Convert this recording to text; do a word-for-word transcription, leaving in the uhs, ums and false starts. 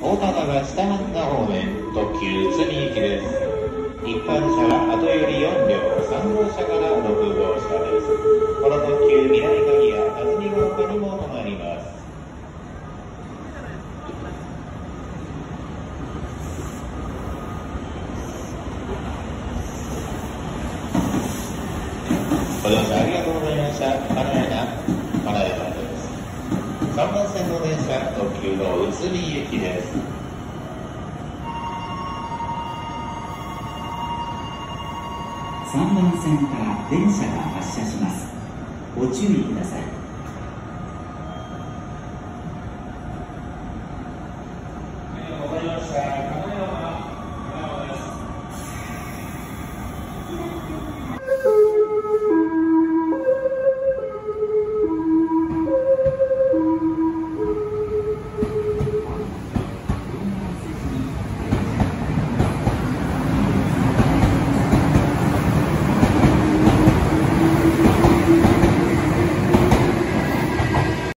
大田原下半田方面特急津見行きです。一般車は後よりよんりょう、さんごうしゃからろくごうしゃです。この特急未来鍵や安住ヶ丘にも止まります。ご乗車ありがとうございました。金谷な金谷さんです。さんばんせんの電車特急の宇都宮駅です。 さんばん線から電車が発車します。ご注意ください。